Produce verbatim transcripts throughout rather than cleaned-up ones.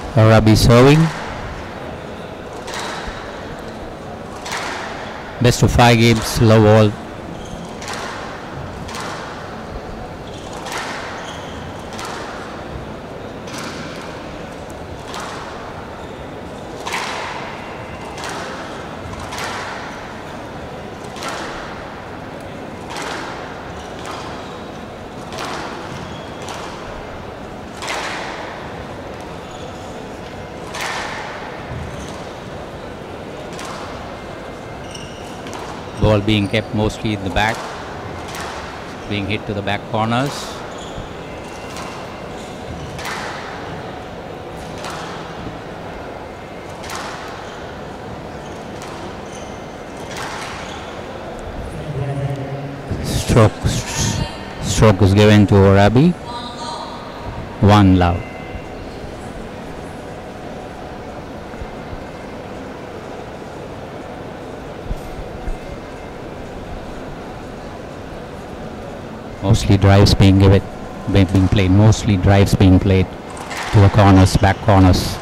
Arabi serving. Best of five games, love all. Ball being kept mostly in the back, being hit to the back corners. Stroke, stroke is given to Arabi. One love. Mostly drives being given, being played. Mostly drives being played to the corners, back corners.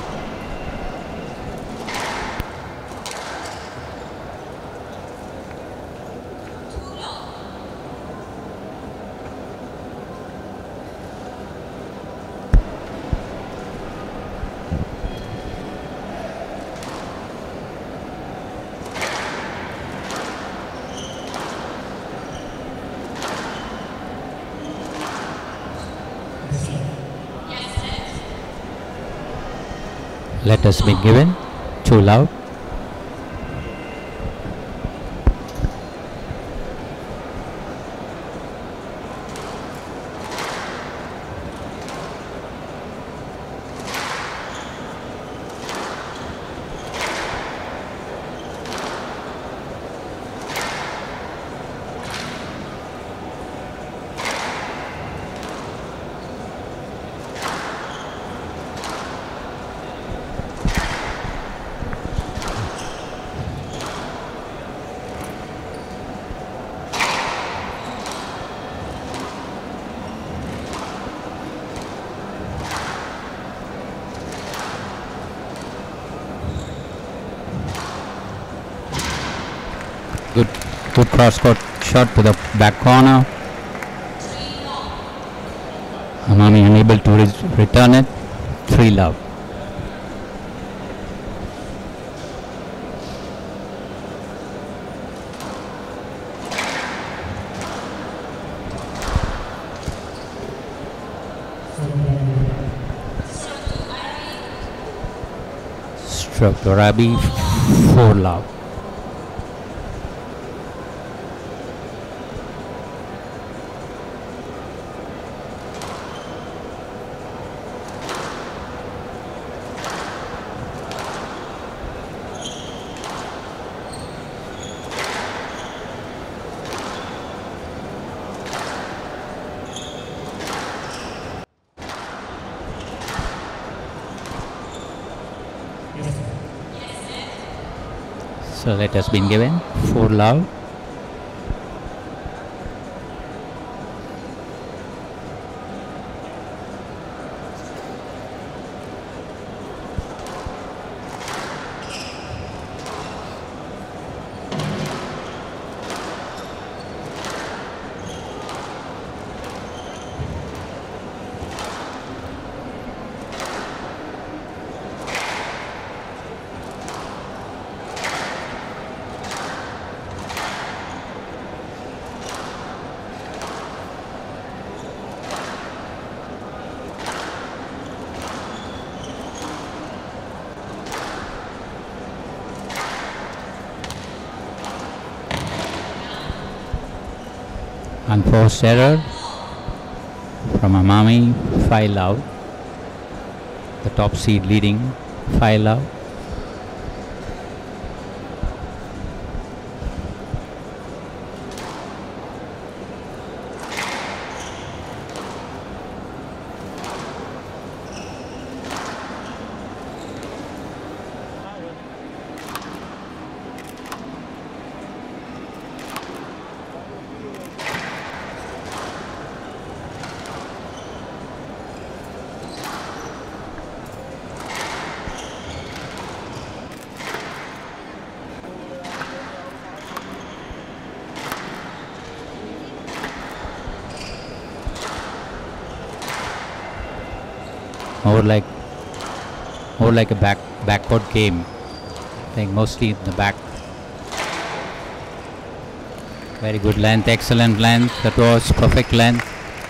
Let us be given, too loud. Good, good cross-court shot to the back corner. Amami unable to re return it. Three love. Stroke to Arabi. Four love. So let us been given four love. Unforced error from Amami. Five love. The top seed leading. Five love. more like more like a back backcourt game. Playing mostly in the back. Very good length, excellent length. That was perfect length.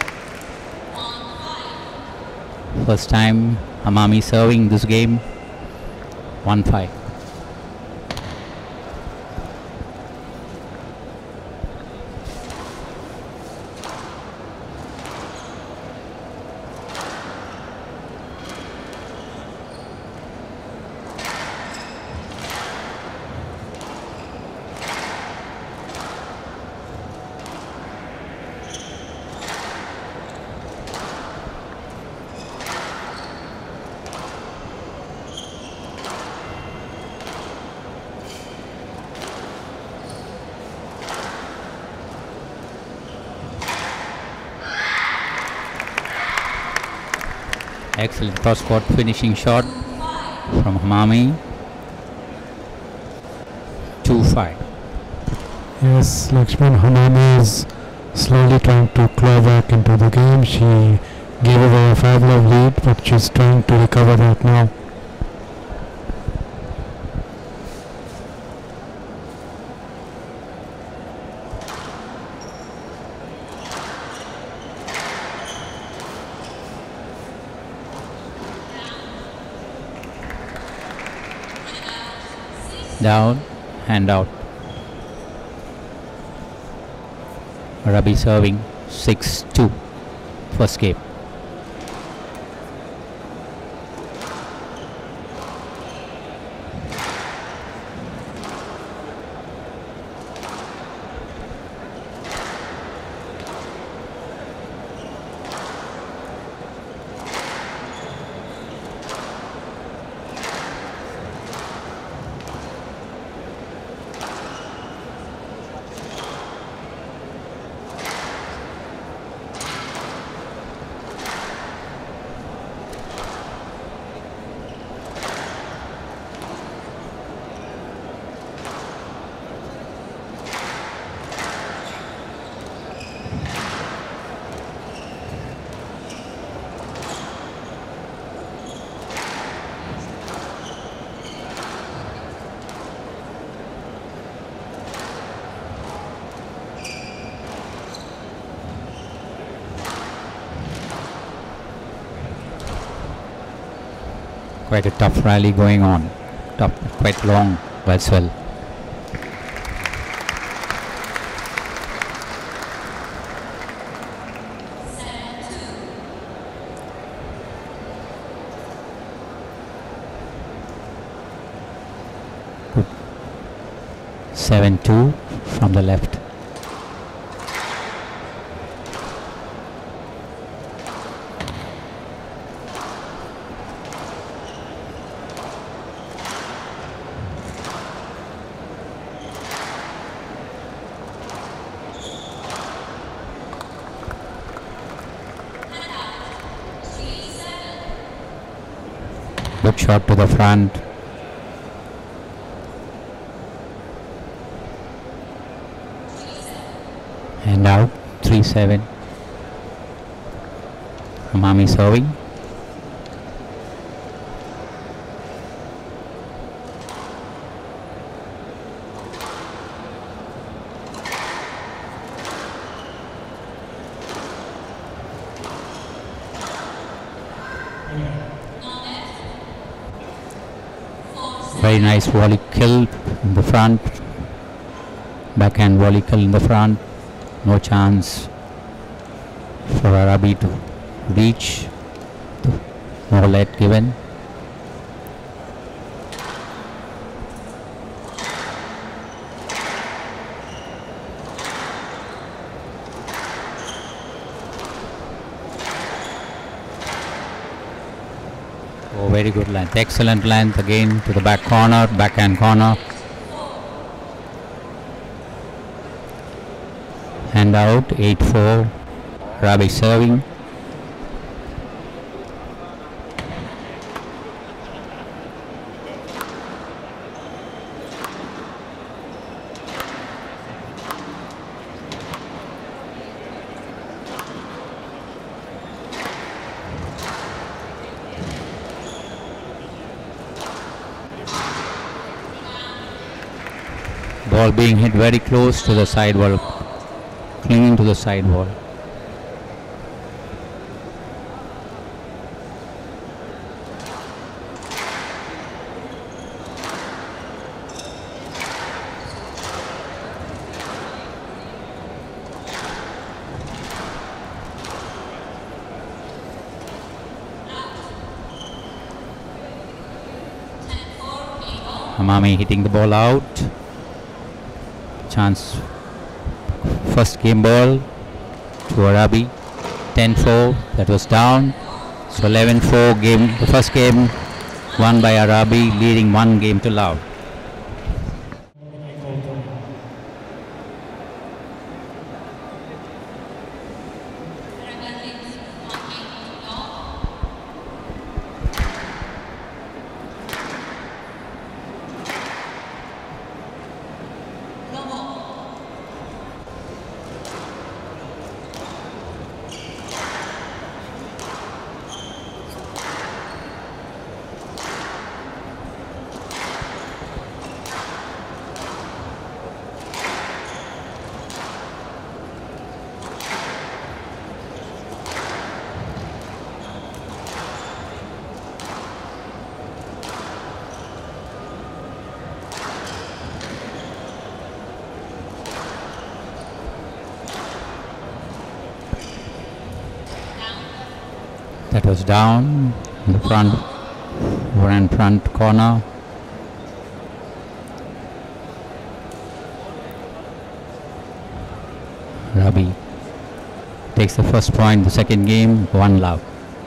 First time Amami serving this game. one five. Excellent cross-court finishing shot from Amami. two five. Yes, Lakshman, Amami is slowly trying to claw back into the game. She gave away a five-love lead, but she's trying to recover that now. Down, hand out. Rabi serving six two. First game. Quite a tough rally going on. Tough, quite long as well. Good. seven two from the left. Good shot to the front. And out, three seven. Amami serving. Very nice volley kill in the front. Backhand volley kill in the front. No chance for Arabi to reach. No let given. Oh, very good length. Excellent length again to the back corner, backhand corner. Hand out, eight four. Rabi serving. Ball being hit very close to the side wall, clinging to the side wall. Hamami hitting the ball out. Chance. First game ball to Arabi. ten four. That was down. So eleven four game. The first game won by Arabi, leading one game to love. That was down in the front, over and front corner. Rabi takes the first point, the second game, one love.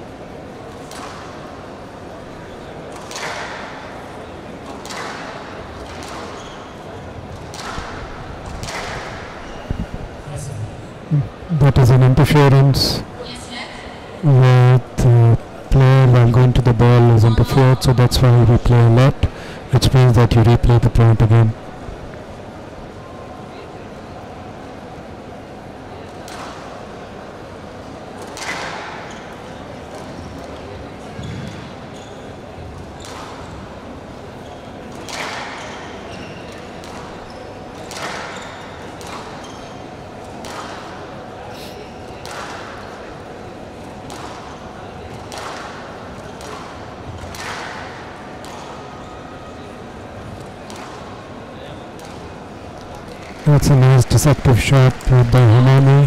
That is an interference where the player while going to the ball is interfered, so that's why we play a lot, which means that you replay the point again. That's a nice deceptive shot played by Hamami.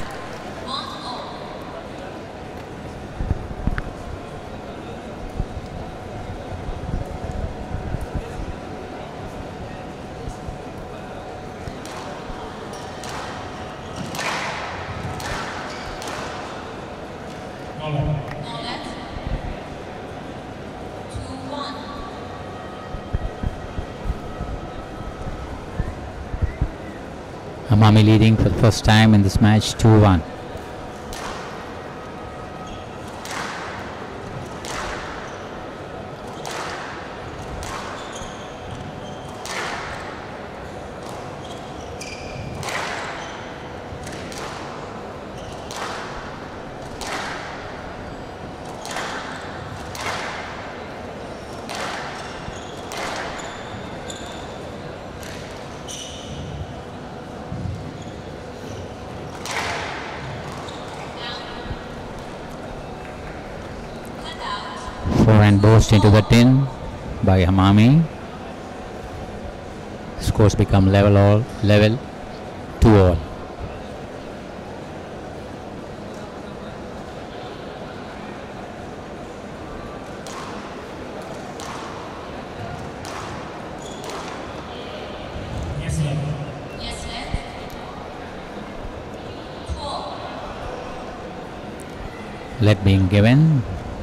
Hamami leading for the first time in this match, two one. Forehand burst into the tin by Hamami. Scores become level all level two all. Yes, sir. Yes, sir. Four. Let being given.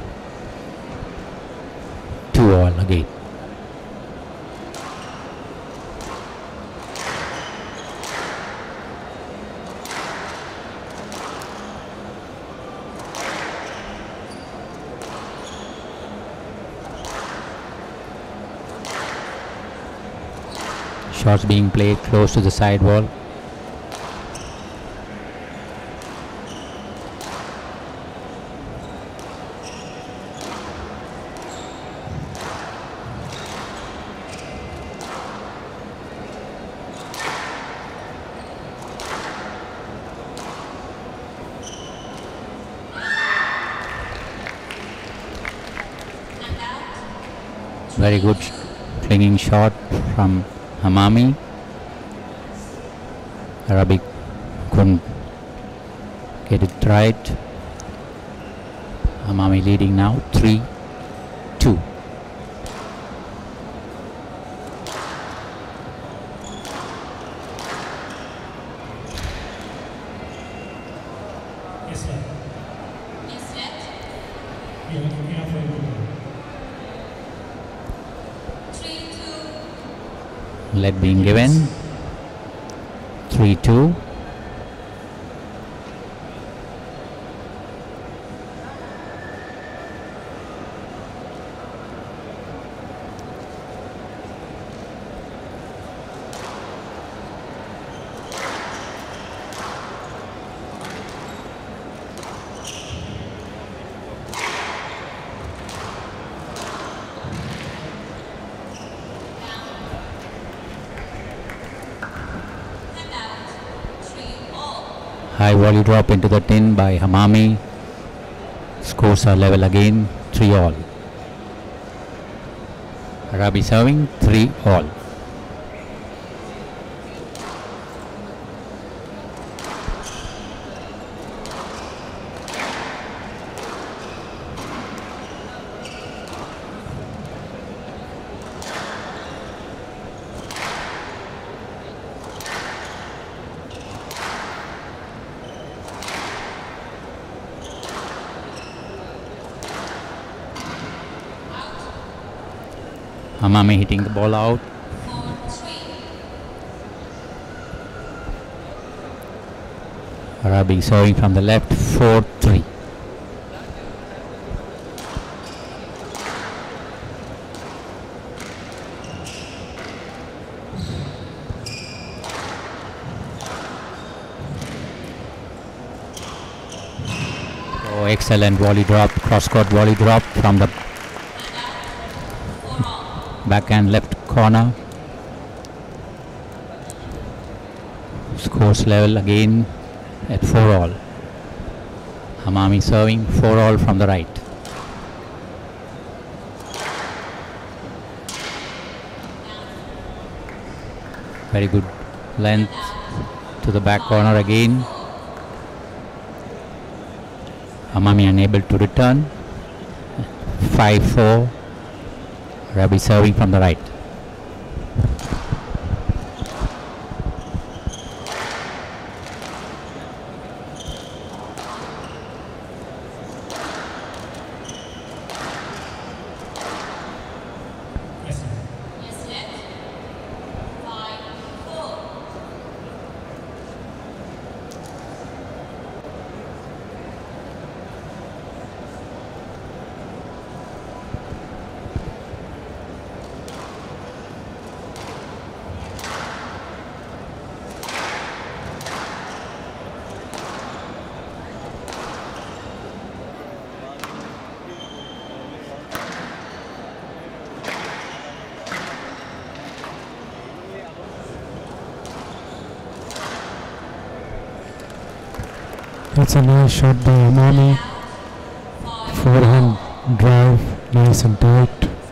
Two all again. Shots being played close to the side wall. Very good sh- flinging shot from Hamami. Arabi couldn't get it right. Hamami leading now three two. Yes, sir. Yes, sir. Three, two. Lead being given three two. High volley drop into the tin by Hamami. Scores are level again, three all. Arabi serving, three all. Hamami hitting the ball out. Four, three. Arabi serving from the left, four three. Oh, excellent volley drop, cross-court volley drop from the backhand left corner. Scores level again at four all. Hamami serving, four all from the right. Very good length to the back corner again. Hamami unable to return. five four. Arabi serving from the right. Yes, sir. Yes, sir. Five, four. That's a nice shot by Hamami. Forehand drive, nice and tight.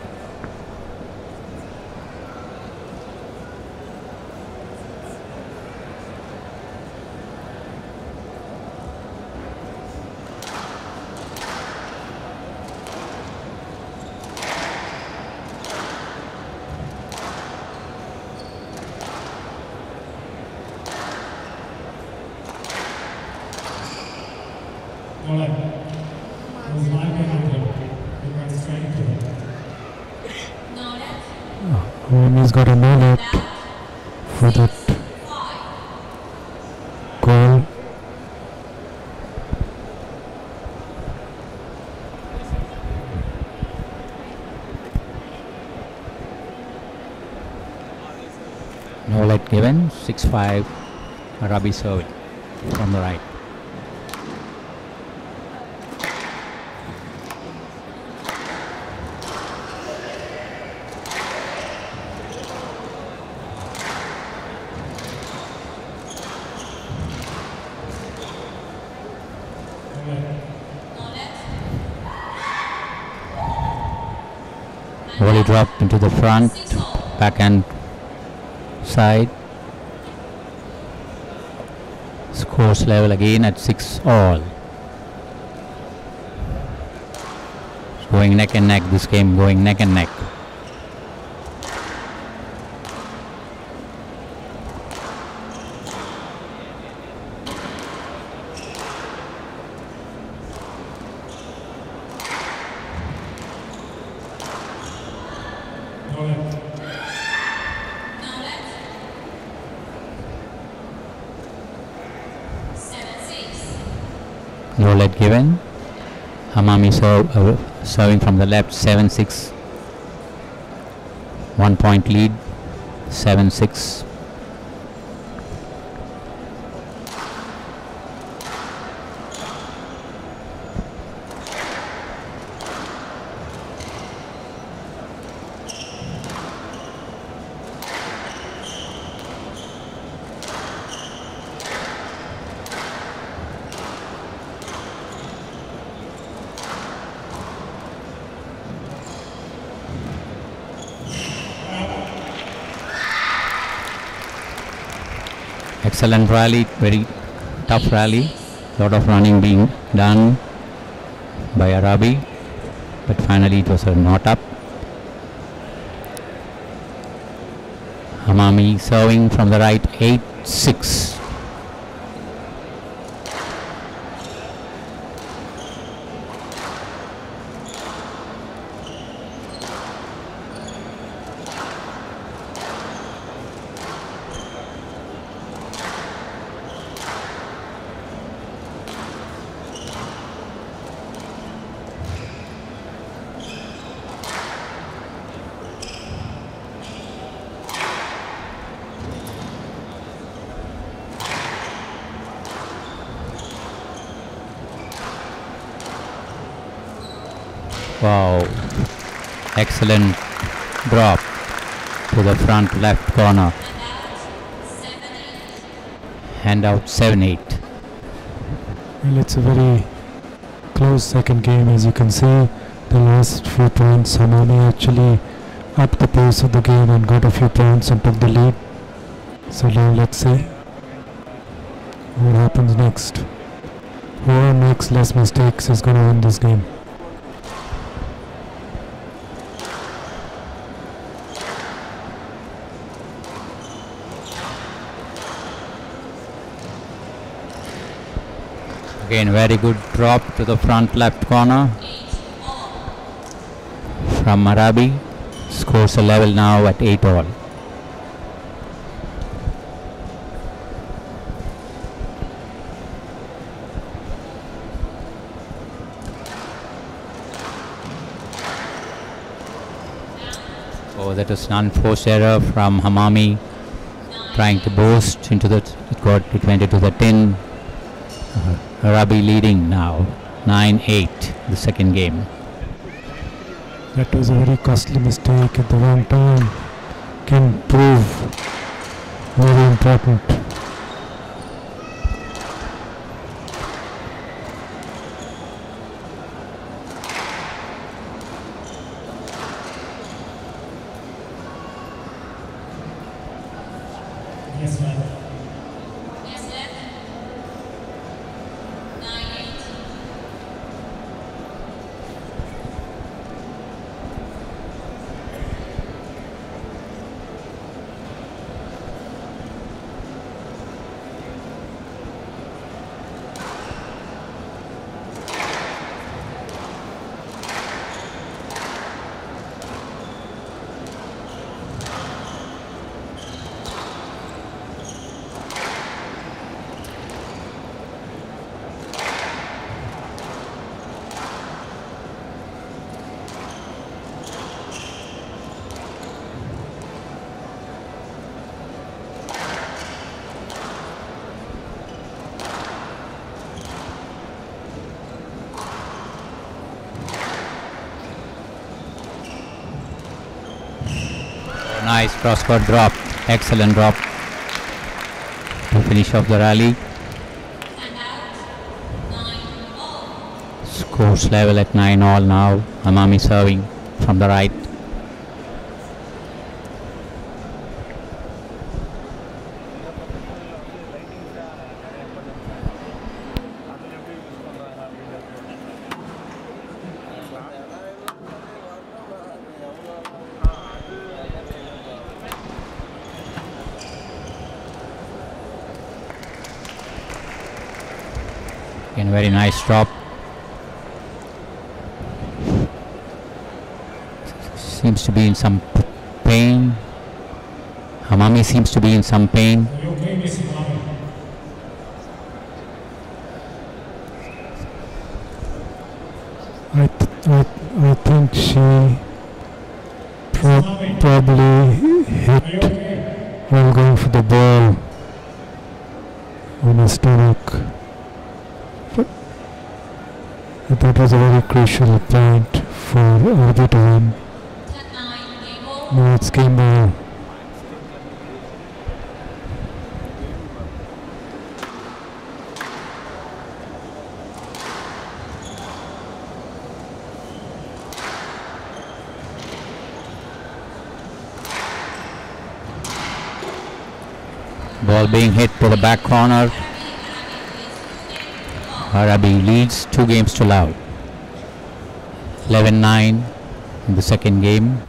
All right. It was line behind him. He went straight into it. No net. Hamami's got a no net for that goal. No let given, six five. Arabi serving from the right. Volley drop into the front, backhand side. Scores level again at six all. It's going neck and neck, this game going neck and neck. No let given. Hamami serve, uh, serving from the left, seven six. One point lead, seven six. Excellent rally, very tough rally. Lot of running being done by Arabi, but finally it was a not up. Hamami serving from the right, eight six. Wow, excellent drop to the front left corner. Hand out seven eight. Well, it's a very close second game. As you can see, the last few points, Hamami actually upped the pace of the game and got a few points and took the lead. So now let's see what happens next. Whoever makes less mistakes is going to win this game. Again, very good drop to the front left corner from Arabi. Scores a level now at eight all. Oh, that was an unforced error from Hamami, trying to boost into the, it got, it went into the tin. Uh, Arabi leading now, nine eight, the second game. That was a very costly mistake at the wrong time. Can prove very important. Yes, ma'am. Nice cross-court drop, excellent drop to finish off the rally. Scores level at nine all now. Hamami serving from the right. Again, very nice drop. Seems to be in some p- pain. Hamami seems to be in some pain. Are you okay, Miss Hamami? I, th- I, I think she prob- Hamami, probably are you hit okay? while going for the ball on her stomach. But that was a very crucial point for R B to win. No, it's game ball. Ball being hit to the back corner. Arabi leads two games to love. eleven nine in the second game.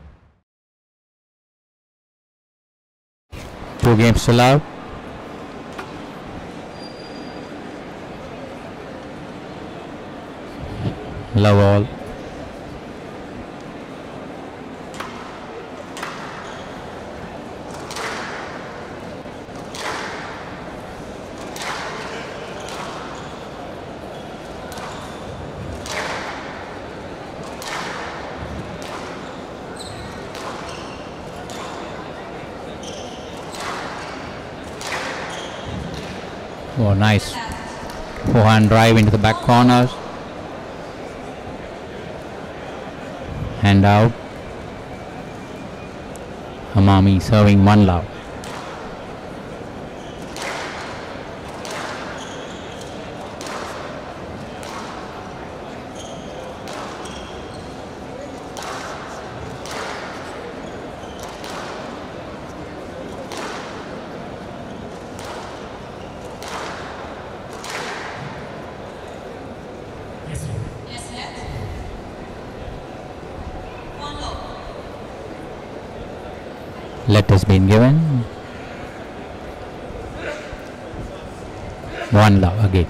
Two games to love. Love all. Oh, nice forehand drive into the back corner. Hand out. Hamami serving one love. Yes, sir. Yes, left. One low. Let has been given. One love again.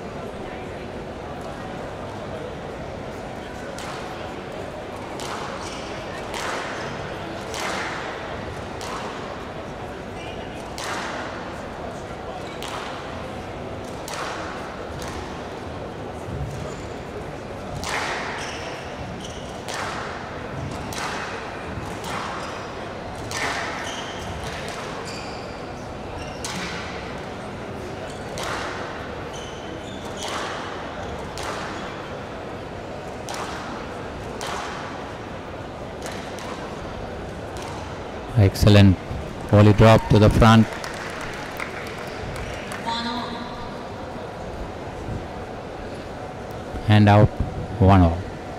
Excellent volley drop to the front. One all. Hand out. One all.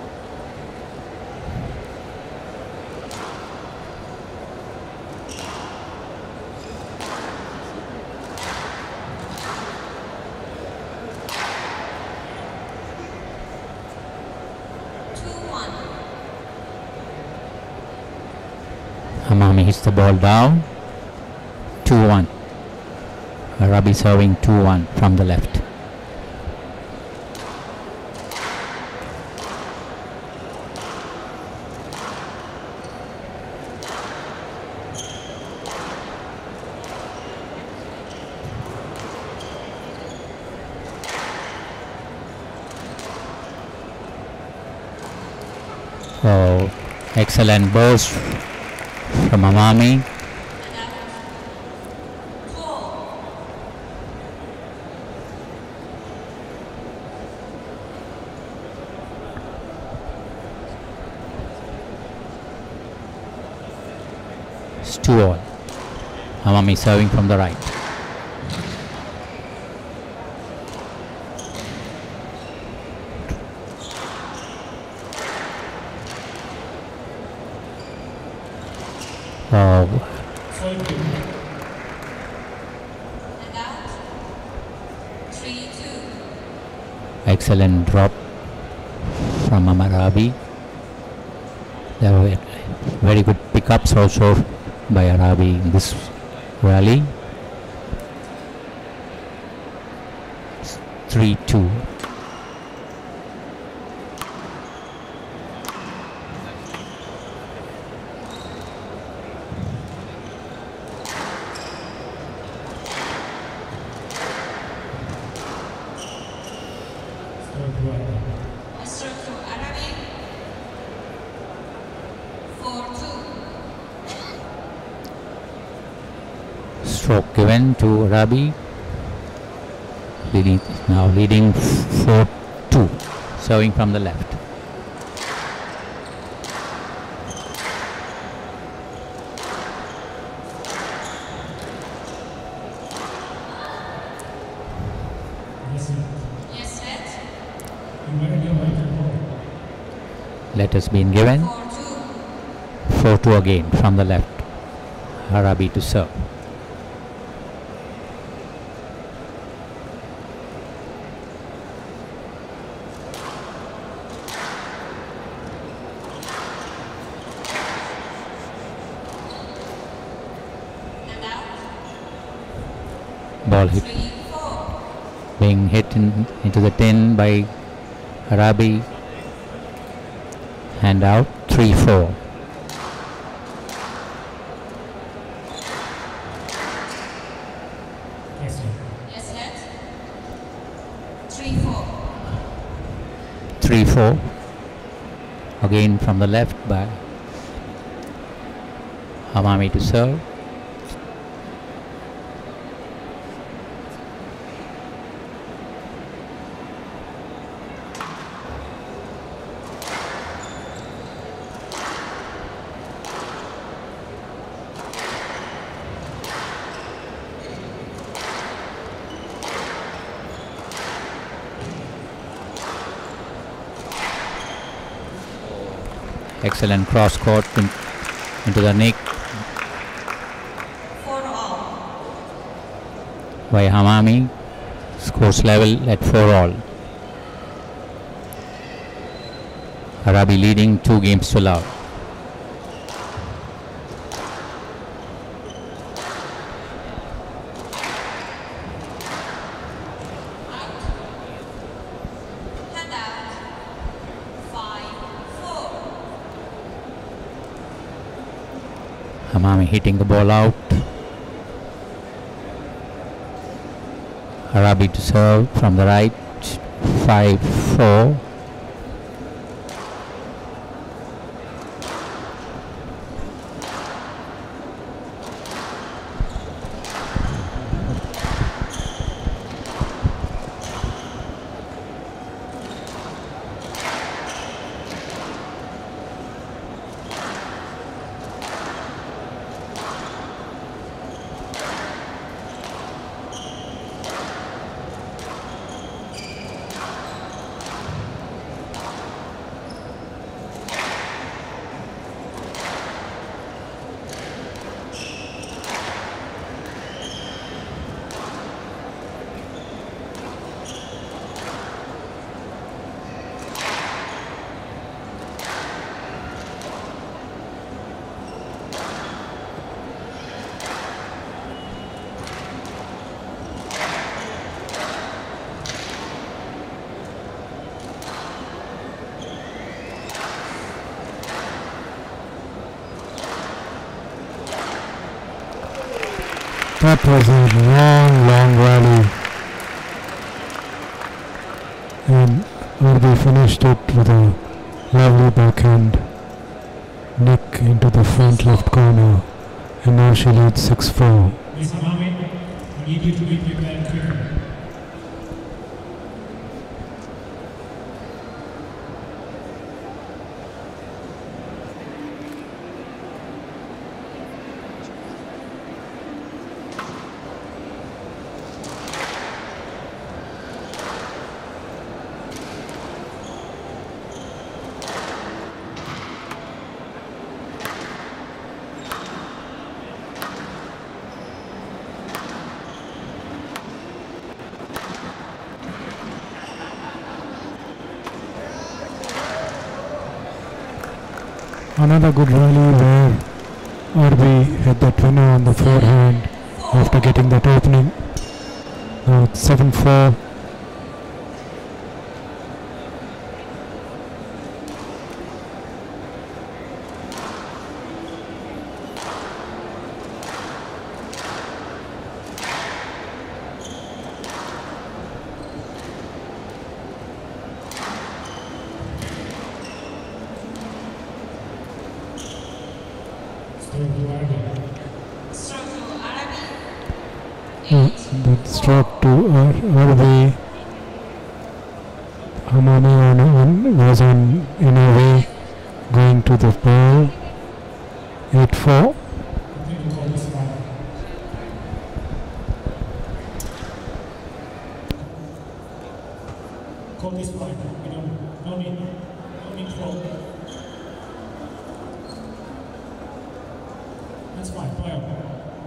Two one. Hamami hits the ball down. two one. Arabi serving two one from the left. Oh, excellent burst from Hamami. And out. Four. It's two all. Hamami serving from the right. Oh, Sorry, please. And out. Three two. excellent drop from Arabi. There were very good pickups also by Arabi in this rally. three two. stroke given to Arabi. Leading, now leading four two, serving from the left. Yes, set. Let has been given. four two. four two again from the left. Arabi to serve. And out. Ball hit, three four. being hit in, into the tin by Arabi. Hand out three four. Yes, sir. Yes, set. three four. three four. Again from the left by Hamami to serve. Excellent cross court in, into the nick four all. by Hamami. Scores level at four all. Arabi leading two games to love. Hand out. five four. Hamami hitting the ball out. Arabi to serve from the right. five four. That was a long, long rally, and Arabi finished it with a lovely backhand nick into the front left corner, and now she leads six four. Miss Hamami, I need you to be prepared quicker. Another good rally where Arabi hit that winner on the forehand after getting that opening. Now it's seven four. Still to Arabi. Stroke to Arabi. Uh, that struck to our, our way. Hamami on, on, was on in a way going to the ball. eight four. Continue call this one. Call this one. We don't, no need, no need for. That's fine, play on.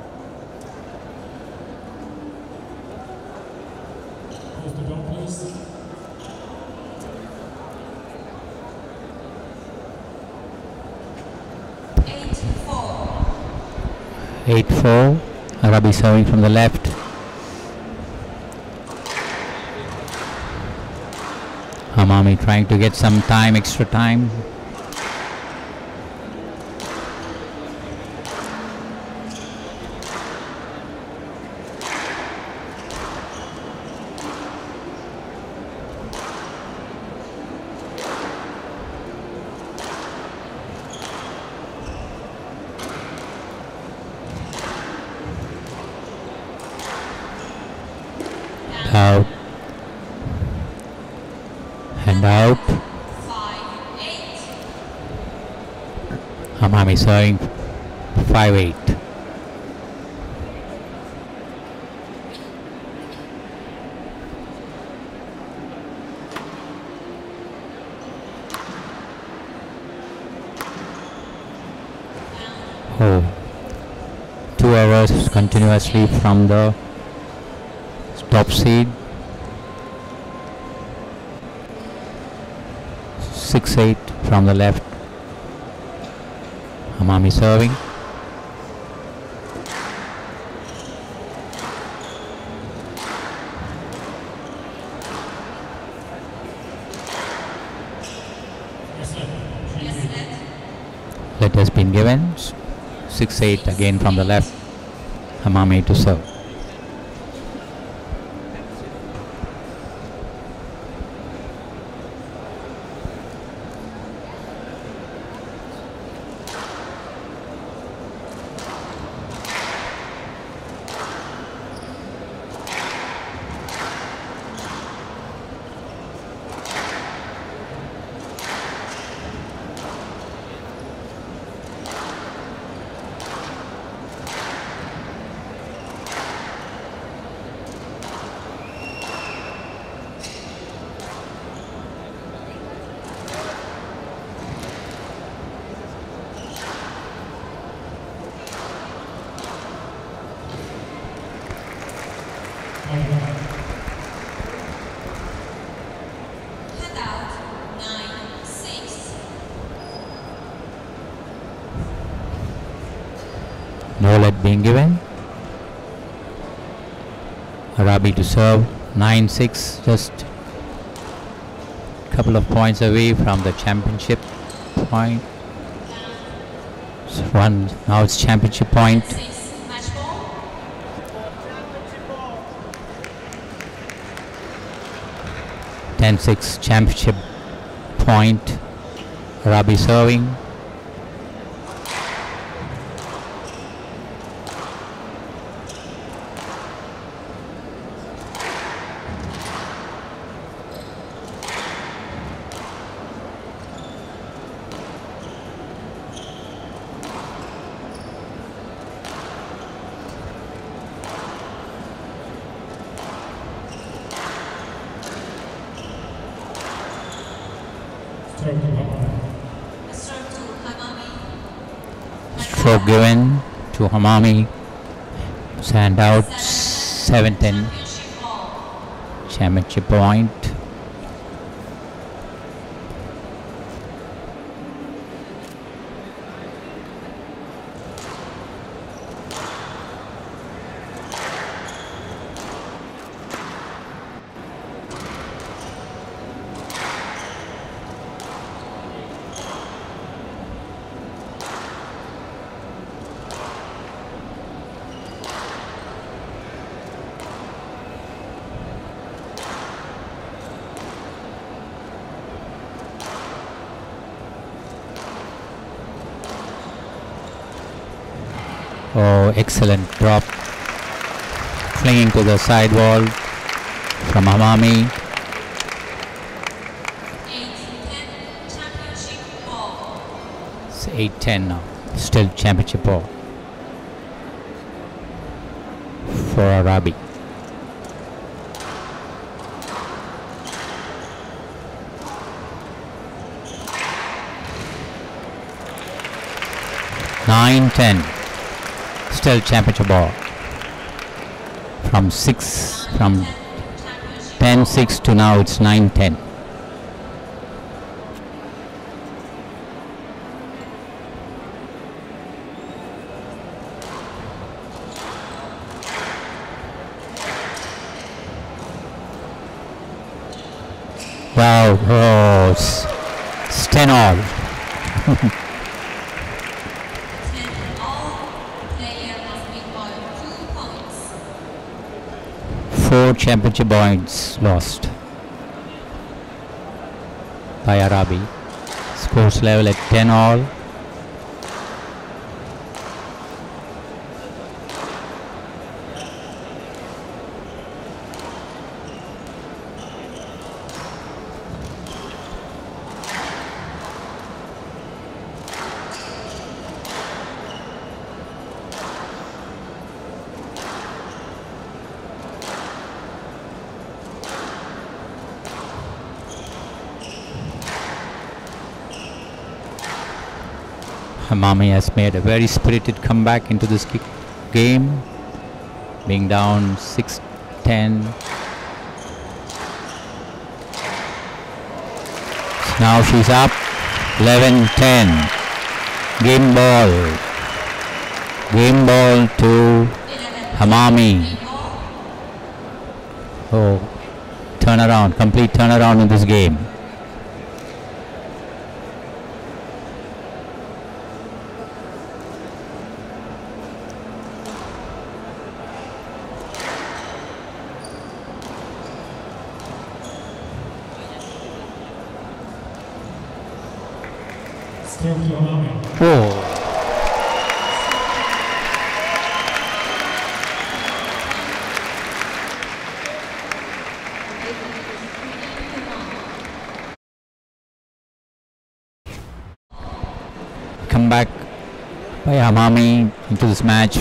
Close the door, please. eight four. eight four. Rabi serving from the left. Hamami trying to get some time, extra time. Out. And out. five eight. Hamami serving five eight. Oh, two errors continuously from the top seed. six eight from the left. Hamami serving. Yes, sir. Yes, net. Let has been given. six eight again from the left. Hamami to serve. Head out nine six. No let being given. Rabi to serve. nine six, just couple of points away from the championship point. So one, now it's championship point. six. Match ball. ten six championship point. Rabi serving. Stroke to Hamami. Stroke to Hamami. Stroke given to Hamami. Sand out. seven ten Championship ball. championship point. Oh, excellent drop. flinging to the side wall from Hamami. eight ten championship ball. It's eight ten now. Still championship ball for Arabi. nine ten. Still championship ball. From six, from ten six to now it's nine ten. Wow, oh, it's, it's ten all. ten all. Player must win by two points. Four championship points lost by Arabi. Scores level at ten all. Hamami has made a very spirited comeback into this ki- game, being down six ten. Now she's up eleven ten. Game ball. Game ball to Hamami. Oh, turnaround, complete turnaround in this game. Still to Hamami. Oh. Comeback by Hamami into this match.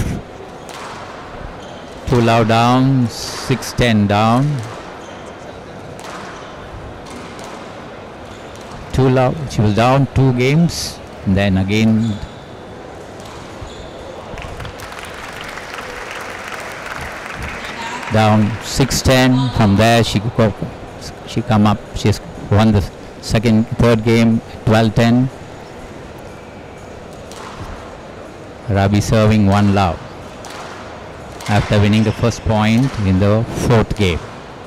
Two love down, six ten down. Two love, she was down two games, and then again down six ten. From there she go, she come up. She's won the second, third game twelve ten. Rabi serving one love after winning the first point in the fourth game.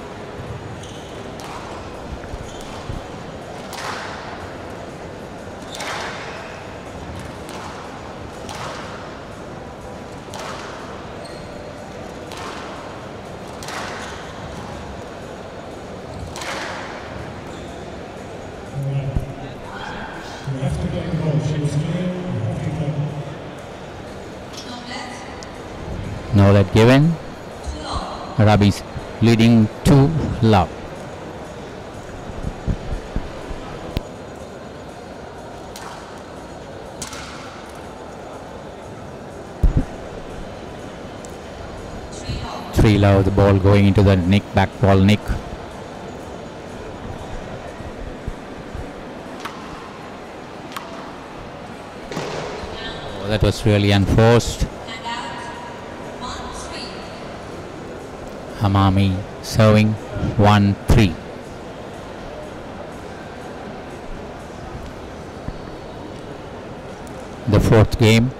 You have to get the ball. She was clear. You have to get No let given. Rabi's leading two love. Three love, the ball going into the nick, back ball nick. Oh, that was really unforced. Hamami serving one three. The fourth game.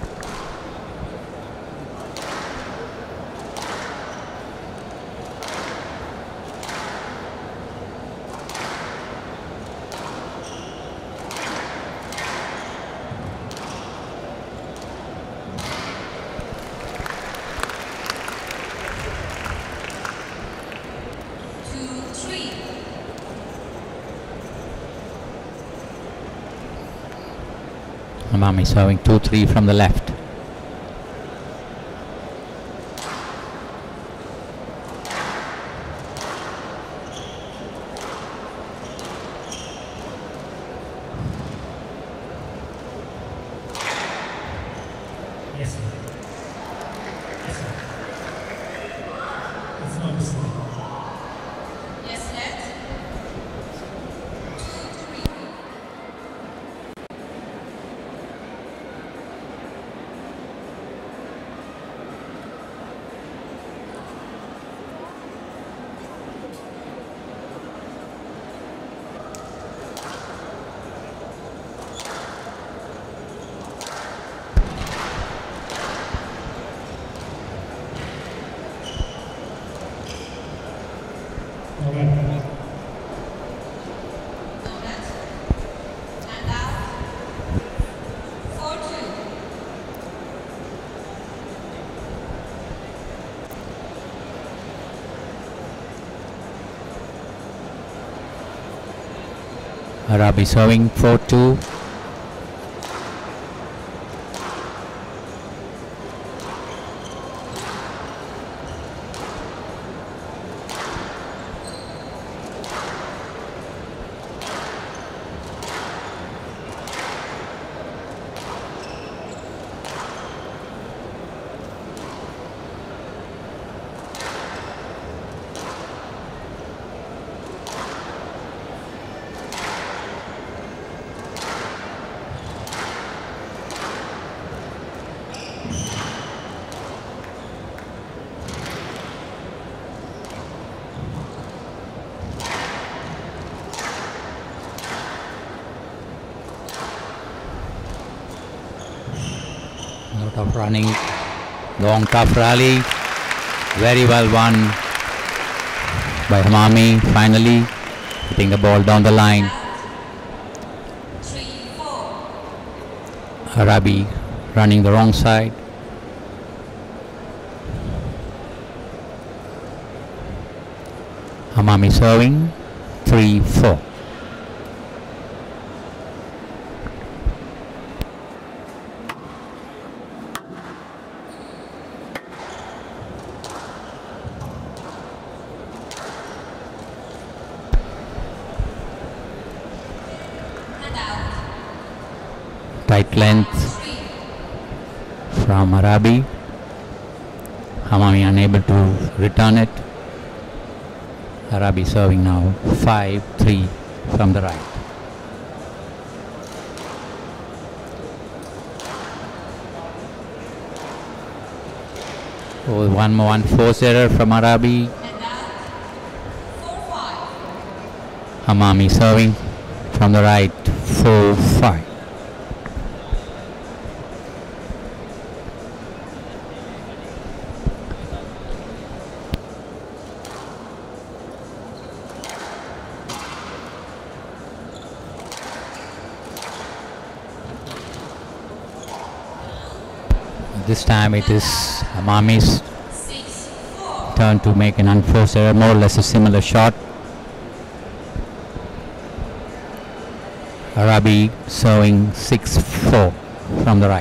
Hamami serving two three from the left. Yes, sir. Yes, sir. It's not the same. Yes, net. Two, three. All right. No net. And out. Four, two. Arabi serving four two. Lot of running, long tough rally, very well won by Hamami, finally hitting the ball down the line. Three, four. Arabi running the wrong side. Hamami serving three four. And out. Tight length Three. from Arabi. Hamami unable to return it. Arabi serving now five three from the right. Oh, one more one force error from Arabi. And out. Four, five. Hamami serving from the right four five. This time it is Hamami's Six, four. turn to make an unforced error, more or less a similar shot. Arabi serving six four from the right.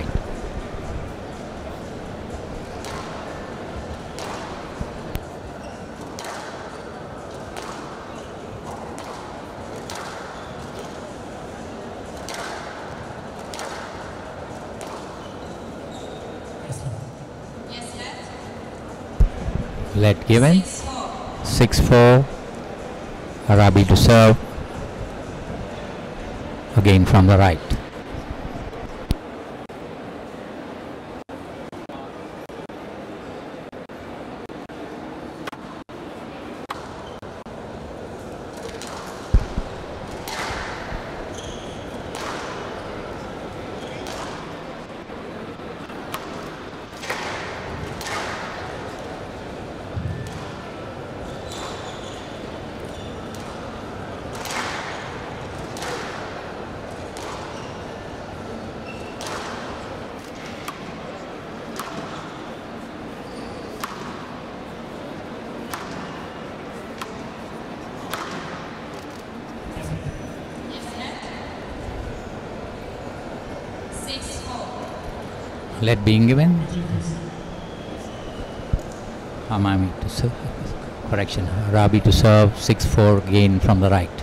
Yes, sir. Yes, net. Let given Six, four. six four. Arabi to serve again from the right. Yes, net. Six, four. Let being given. Hamami to serve. Correction. Arabi to serve six four again from the right.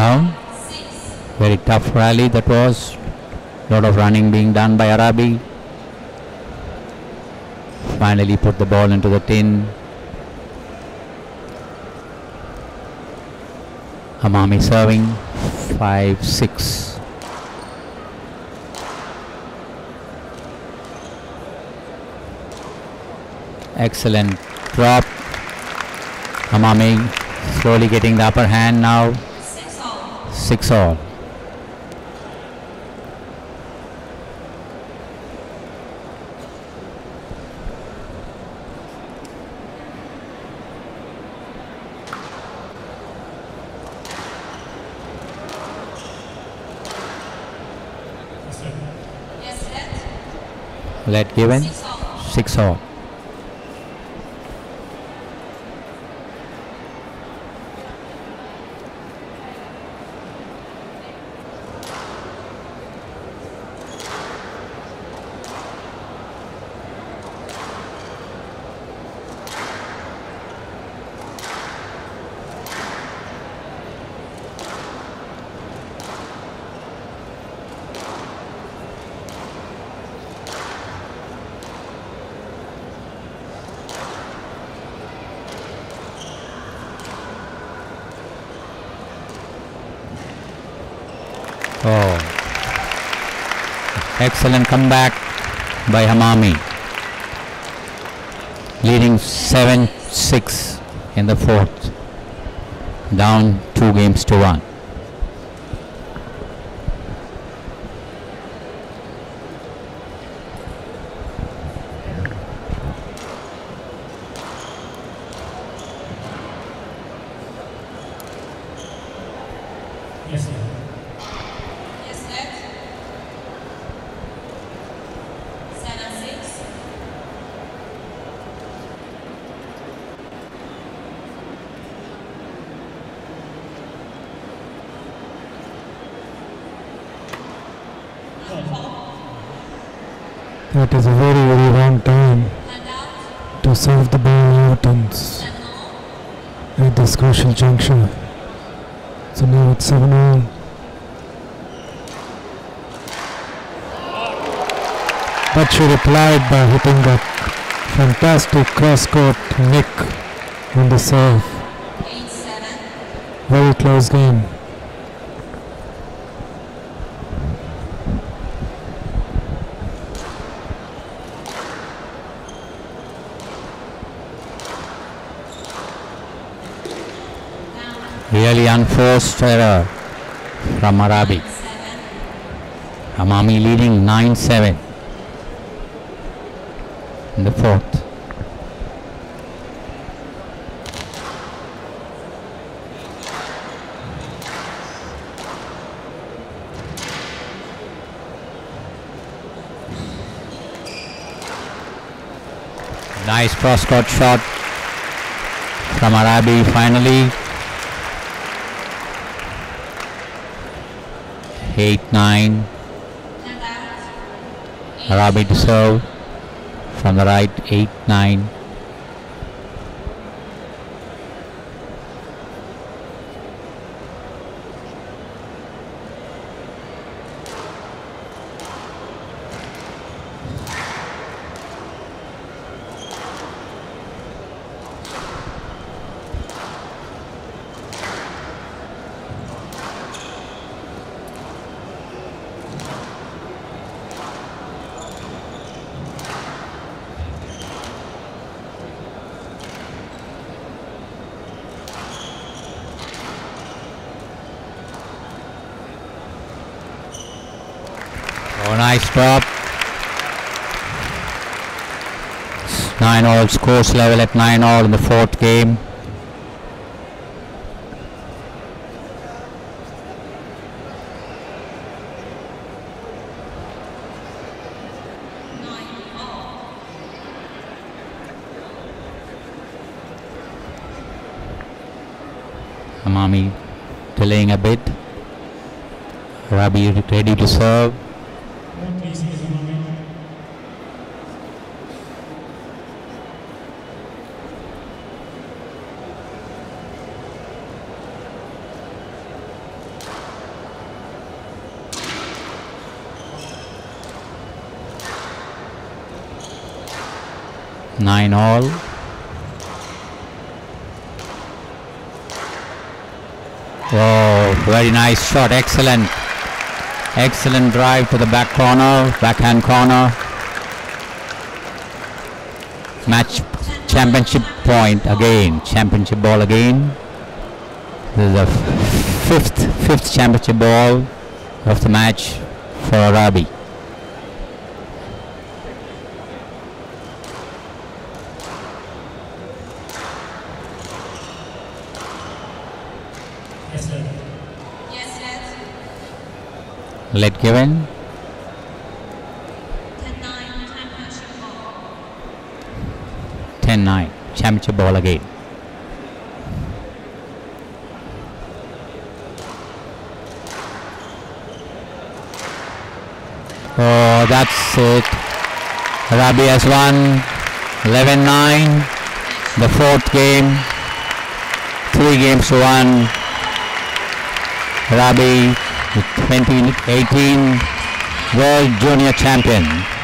down. Very tough rally that was. Lot of running being done by Arabi. Finally put the ball into the tin. Hamami serving. five six. Excellent drop. Hamami slowly getting the upper hand now. Six all. six all. Yes, let. Let given. Six all. six all. Oh, excellent comeback by Hamami, leading seven six in the fourth, down two games to one. Yes, sir. Yes, let. Seven six. That is a very, very wrong time Hand out. to serve the ball out and s- Seven all. at this crucial juncture. So now it's seven all. But she replied by hitting that fantastic cross-court nick on the serve. Eight seven. Very close game. Really unforced error from Arabi. Seven. Hamami leading nine seven in the fourth. Nice cross-court shot from Arabi finally. eight nine. Hand out. Eight. Arabi to serve from the right. eight nine. Oh, nice drop. nine all, scores level at nine all in the fourth game. Nine all. Hamami delaying a bit. Arabi ready to serve. One please, Mister Hamami. Nine all. Oh, very nice shot. Excellent. Excellent drive to the back corner, backhand corner. Match championship point again. Championship ball again. This is the fifth, fifth championship ball of the match for Arabi. Yes, sir. Yes, yes. Let given. ten nine championship ball. ten nine. Championship ball again. Oh, that's it. Arabi has won eleven nine. The fourth game. Three games to one. Arabi, the twenty eighteen World Junior Champion.